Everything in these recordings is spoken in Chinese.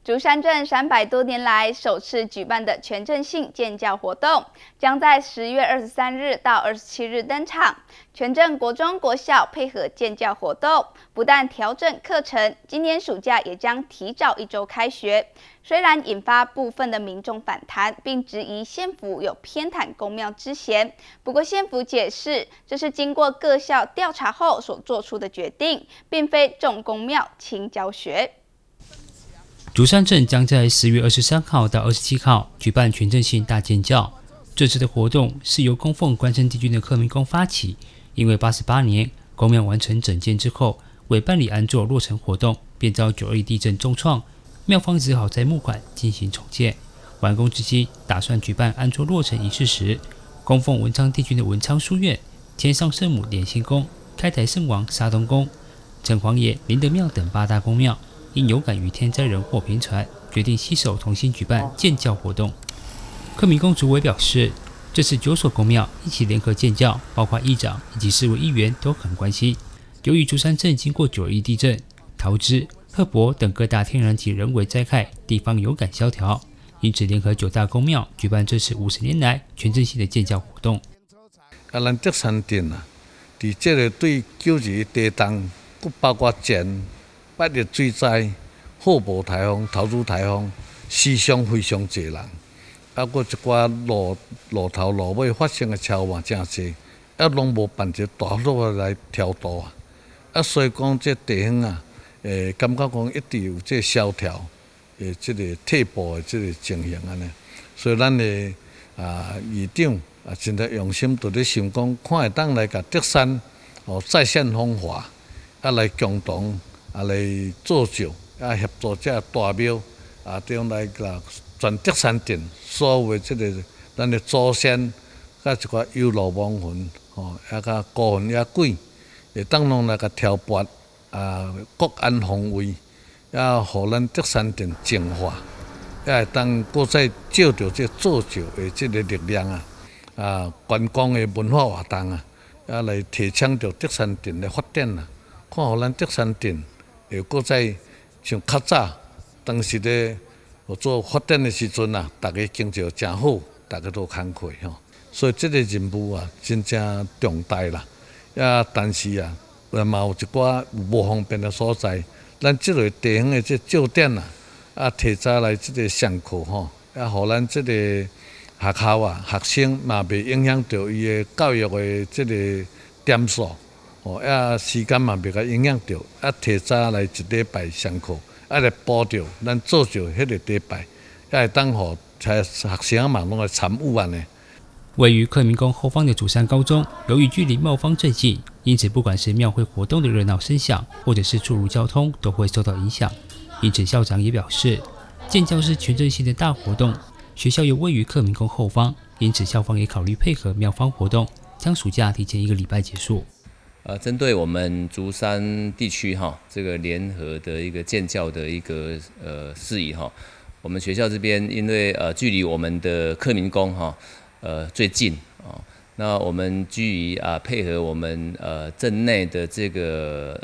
竹山镇300多年来首次举办的全镇性建教活动，将在10月23日到27日登场。全镇国中、国小配合建教活动，不但调整课程，今年暑假也将提早1周开学。虽然引发部分的民众反弹，并质疑县府有偏袒公庙之嫌，不过县府解释，这是经过各校调查后所做出的决定，并非重公庙轻教学。 竹山镇将在10月23号到27号举办全镇性大建教。这次的活动是由供奉关圣帝君的克明宫发起，因为88年公庙完成整建之后，为办理安座落成活动，便遭921地震重创，庙方只好在募款进行重建。完工之际，打算举办安座落成仪式时，供奉文昌帝君的文昌书院、天上圣母莲心宫、开台圣王沙东宫、城隍爷灵德庙等8大公庙，因有感于天灾人祸频传，决定携手同心举办建教活动。克明宫主委表示，这次9所公庙一起联合建教，包括议长以及4位议员都很关心。由于竹山镇经过921地震、桃枝、鹤柏等各大天然及人为灾害，地方有感萧条，因此联合9大公庙举办这次50年来全镇性的建教活动。 咱竹山镇啊，伫这个对921地震，佮包括前8月水灾、鹤柏台风、桃竹台风，死伤非常侪人。啊，佮一寡路头路尾发生的车祸真侪，啊，拢无办一个大路来调度啊。啊，所以讲这地方啊，感觉讲一直有这萧条，这个退步的这个情形安尼。所以咱的议长真在用心，伫咧想讲，看会当来甲竹山再现风华，来共同来做就，协助这大庙中来甲全竹山镇所有的这个咱的祖先，甲一寡有路亡魂，甲孤魂野鬼，会当拢来甲调拨国安防卫，互咱竹山镇净化，会当搁再借着这做就的这个力量观光的文化活动来提倡着竹山镇的发展看互咱竹山镇会搁再像较早当时咧。做发展的时阵大家经济真好，大家都慷慨所以这个任务真正重大啦。但是嘛有一寡无方便的所在，咱这类地方的这照点提早来这个上课互咱这个学校学生嘛袂影响到伊的教育的这个点数时间嘛袂甲影响到提早来1礼拜上课。来补着咱做着迄个礼拜，会当互学生嘛拢来参与安尼。 位于克明宫后方的竹山高中，由于距离庙方最近，因此不管是庙会活动的热闹声响，或者是出入交通，都会受到影响。因此校长也表示，建教是全镇性的大活动，学校又位于克明宫后方，因此校方也考虑配合庙方活动，将暑假提前1个礼拜结束。 针对我们竹山地区这个联合的一个建教的一个事宜我们学校这边因为距离我们的克明宫最近那我们基于配合我们镇内的这个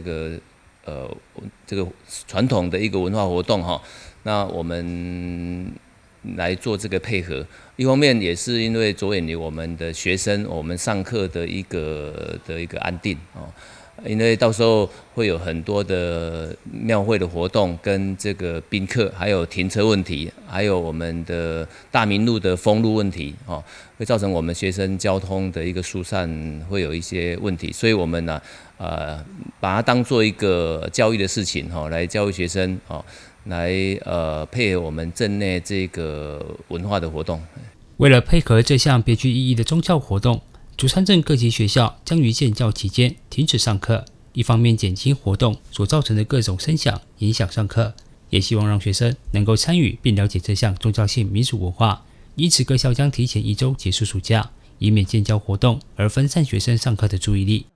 传统的一个文化活动那我们来做这个配合，一方面也是因为着眼于我们的学生，我们上课的一个安定因为到时候会有很多的庙会的活动，跟这个宾客，还有停车问题，还有我们的大明路的封路问题会造成我们学生交通的一个疏散会有一些问题，所以我们把它当做一个教育的事情来教育学生来配合我们镇内这个文化的活动。 为了配合这项别具意义的宗教活动，竹山镇各级学校将于建教期间停止上课，一方面减轻活动所造成的各种声响影响上课，也希望让学生能够参与并了解这项宗教性民俗文化。因此各校将提前1周结束暑假，以免建教活动而分散学生上课的注意力。